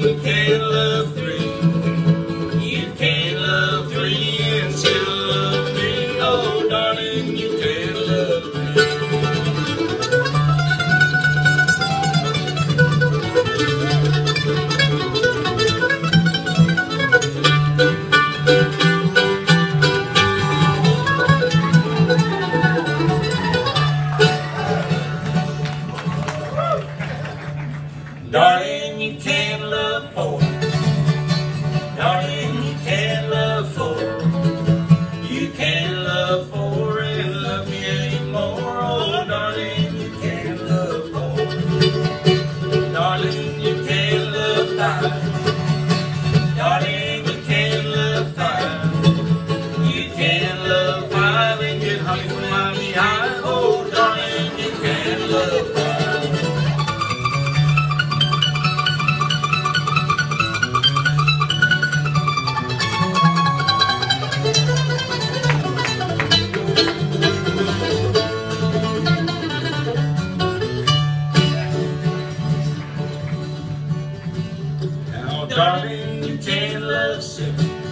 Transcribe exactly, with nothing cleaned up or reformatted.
you can't love three. You can't love three and still love me. Oh, darling, you can't love three. Darling, you can't love four. Darling, you can't love four. You can't love four and love me anymore. Oh, darling, you can't love four. Darling, you can't love five. Darling, you can't love five. You can't love five and get honey from Miami High. Oh, darling, you can't love five. Darling, you can't love six.